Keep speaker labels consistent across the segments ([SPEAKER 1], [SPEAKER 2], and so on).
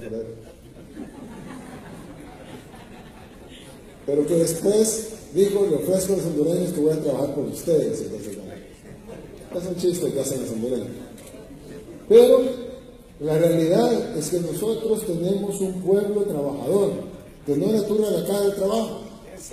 [SPEAKER 1] creer. Pero que después dijo, le ofrezco a los hondureños que voy a trabajar por ustedes. Entonces, es un chiste que hacen los hondureños. Pero la realidad es que nosotros tenemos un pueblo trabajador, que no le turra la cara del trabajo.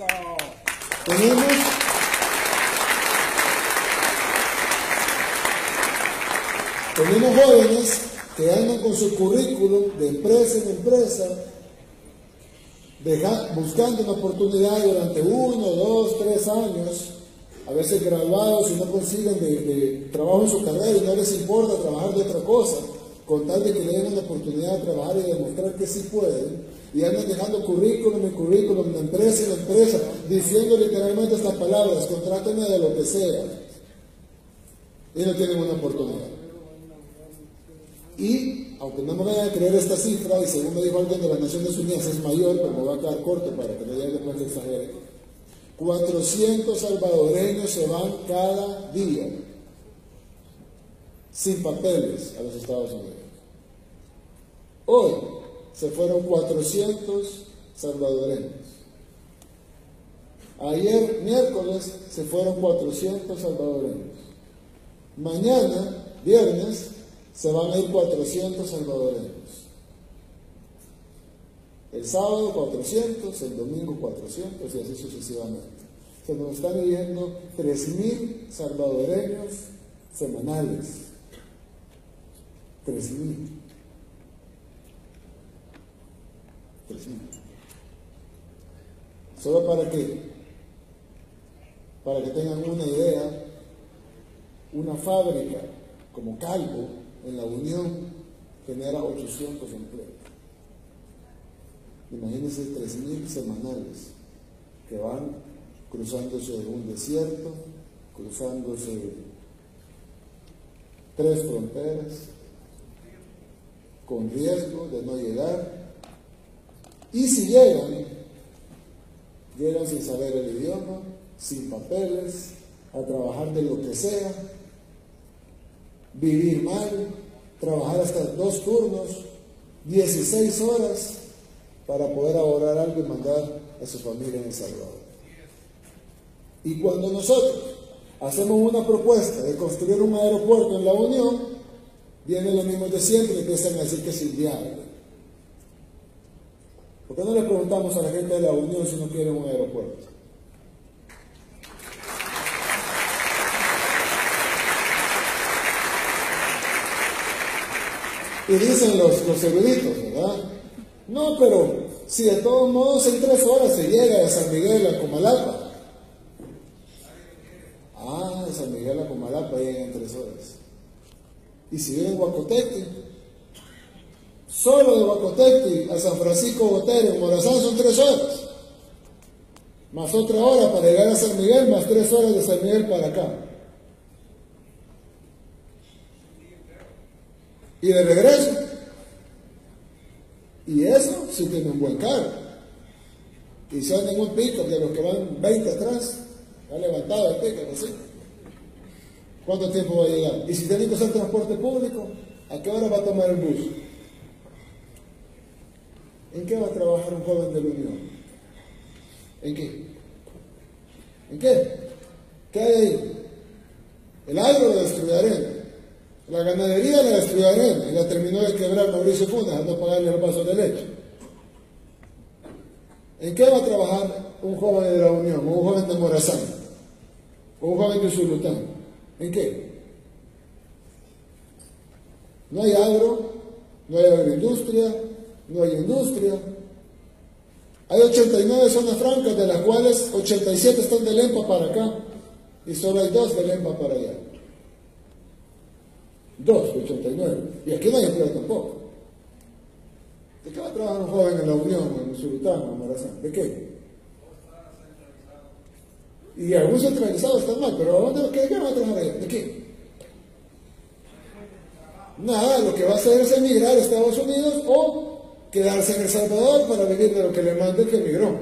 [SPEAKER 1] Tenemos jóvenes que andan con su currículum de empresa en empresa, buscando una oportunidad durante 1, 2, 3 años, a veces graduados y no consiguen de trabajo en su carrera y no les importa trabajar de otra cosa, con tal de que le den una oportunidad de trabajar y demostrar que sí pueden, y andan dejando currículum y currículum de empresa en empresa, diciendo literalmente estas palabras: contráteme de lo que sea, y no tienen una oportunidad. Y, aunque no me vayan a creer esta cifra, y según me dijo alguien de las Naciones Unidas es mayor, pero me va a quedar corto para que no digan después que exagere, 400 salvadoreños se van cada día sin papeles a los Estados Unidos. Hoy se fueron 400 salvadoreños. Ayer, miércoles, se fueron 400 salvadoreños. Mañana, viernes, se van a ir 400 salvadoreños. El sábado 400, el domingo 400 y así sucesivamente. Se nos están yendo 3.000 salvadoreños semanales. 3.000. Solo para que tengan una idea, una fábrica como Calvo en La Unión genera 800 empleos. Imagínense 3.000 semanales que van cruzándose un desierto, cruzándose 3 fronteras, con riesgo de no llegar, y si llegan sin saber el idioma, sin papeles, a trabajar de lo que sea, vivir mal, trabajar hasta 2 turnos, 16 horas, para poder ahorrar algo y mandar a su familia en El Salvador. Y cuando nosotros hacemos una propuesta de construir un aeropuerto en La Unión, vienen los mismos de siempre y empiezan a decir que es inviable. ¿Por qué no le preguntamos a la gente de La Unión si no quieren un aeropuerto? Y dicen los eruditos, ¿verdad? No, pero si de todos modos en 3 horas se llega de San Miguel a Comalapa. De San Miguel a Comalapa llegan en 3 horas. Y si viene en Huacoteque, solo de Huacoteque a San Francisco Botero, en Morazán, son 3 horas. Más otra hora para llegar a San Miguel, más 3 horas de San Miguel para acá. Y de regreso. Y eso sí tiene un buen carro. Y si andan en un pico de los que van 20 atrás, ha levantado el pico, así. ¿Cuánto tiempo va a llegar? Y si tienen que usar transporte público, ¿a qué hora va a tomar el bus? ¿En qué va a trabajar un joven de la Unión? ¿En qué? ¿En qué? ¿Qué hay ahí? El agro lo destruyaré. La ganadería la destruyaré. Y la terminó de quebrar Mauricio Funes al no pagarle el vaso de leche. ¿En qué va a trabajar un joven de la Unión, o un joven de Morazán, o un joven de Usulután? ¿En qué? No hay agro, no hay agroindustria, no hay industria. Hay 89 zonas francas, de las cuales 87 están de Lempa para acá, y solo hay 2 de Lempa para allá. 2 de 89. Y aquí no hay empleo tampoco. ¿De qué va a trabajar un joven en La Unión, en Usulután, en Morazán? ¿De qué? Y algunos centralizados están mal, pero ¿de qué van a trabajar allá? ¿De qué? Nada, lo que va a hacer es emigrar a Estados Unidos o quedarse en El Salvador para vivir de lo que le mande el que emigró.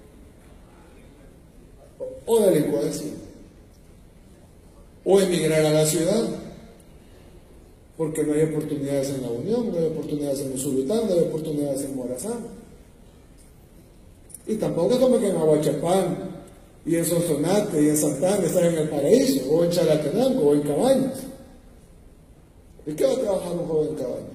[SPEAKER 1] O delincuencia. O emigrar a la ciudad. porque no hay oportunidades en La Unión, no hay oportunidades en Usulután, no hay oportunidades en Morazán. Y tampoco es como que en Aguachapán, y en Sonsonate, y en Santana están en el paraíso, o en Chalatenango, o en Cabañas. ¿Y qué va a trabajar un joven en Cabañas?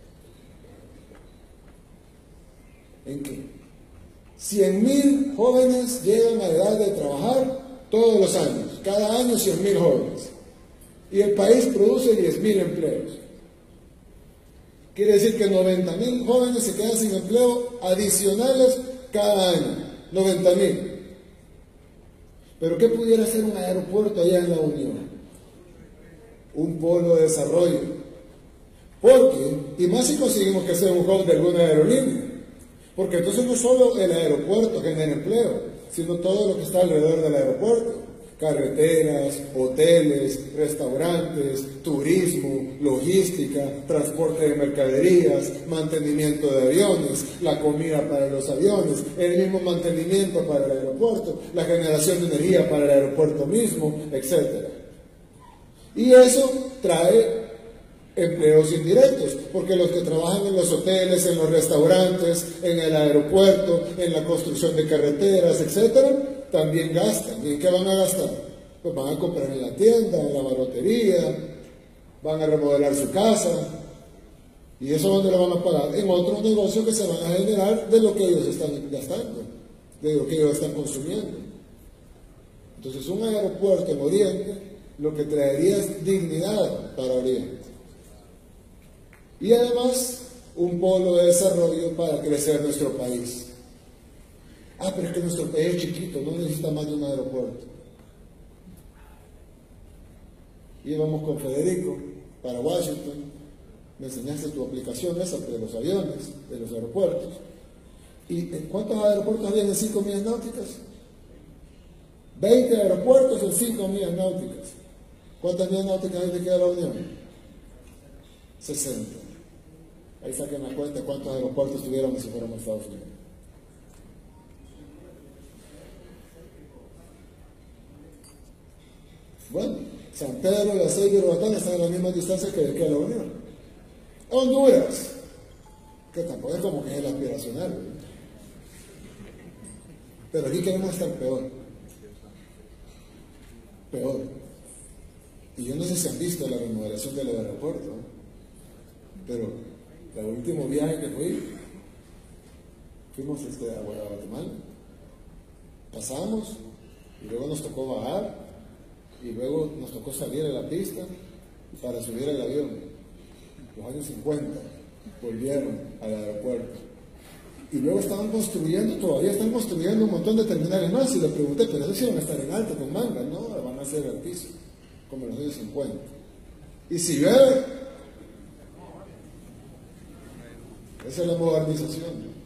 [SPEAKER 1] ¿En qué? 100.000 jóvenes llegan a edad de trabajar todos los años, cada año 100.000 jóvenes. Y el país produce 10.000 empleos. Quiere decir que 90.000 jóvenes se quedan sin empleo adicionales cada año. 90.000. Pero ¿qué pudiera ser un aeropuerto allá en La Unión? Un polo de desarrollo. Porque, y más si conseguimos que sea un hub de alguna aerolínea, porque entonces no solo el aeropuerto genera empleo, sino todo lo que está alrededor del aeropuerto. Carreteras, hoteles, restaurantes, turismo, logística, transporte de mercaderías, mantenimiento de aviones, la comida para los aviones, el mismo mantenimiento para el aeropuerto, la generación de energía para el aeropuerto mismo, etc. Y eso trae empleos indirectos, porque los que trabajan en los hoteles, en los restaurantes, en el aeropuerto, en la construcción de carreteras, etcétera, también gastan. ¿Y qué van a gastar? Pues van a comprar en la tienda, en la barrotería, van a remodelar su casa. ¿Y eso dónde lo van a pagar? En otros negocios que se van a generar de lo que ellos están gastando, de lo que ellos están consumiendo. Entonces, un aeropuerto en Oriente lo que traería es dignidad para Oriente. Y además, un polo de desarrollo para crecer nuestro país. Ah, pero es que nuestro país es chiquito, no necesita más de un aeropuerto. Íbamos con Federico para Washington, me enseñaste tu aplicación esa de los aviones, de los aeropuertos. ¿Y cuántos aeropuertos había en 5 millas náuticas? 20 aeropuertos en 5 millas náuticas. ¿Cuántas millas náuticas hay de queda la Unión? 60. Ahí saquen la cuenta de cuántos aeropuertos tuviéramos si fuéramos a Estados Unidos. Bueno, San Pedro, La Ceiba y Roatán están a la misma distancia que de la Unión. Honduras, que tampoco es como que es el aspiracional, ¿verdad? Pero aquí queremos estar peor. Peor. Y yo no sé si han visto la remodelación del aeropuerto, ¿no? Pero el último viaje que fuimos a Guatemala, pasamos y luego nos tocó bajar y luego nos tocó salir a la pista para subir al avión. Los años 50 volvieron al aeropuerto y luego estaban construyendo, todavía están construyendo un montón de terminales más. Y le pregunté, pero eso sí van a estar en alto con mangas, ¿no? Van a ser al piso, como en los años 50. Y si llueve, esa es la modernización, ¿no?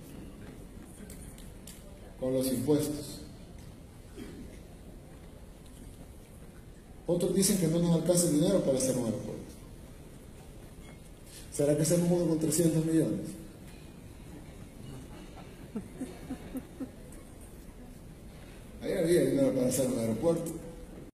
[SPEAKER 1] Con los impuestos. Otros dicen que no nos alcanza el dinero para hacer un aeropuerto. ¿Será que hacemos uno con 300 millones? Ahí había dinero para hacer un aeropuerto.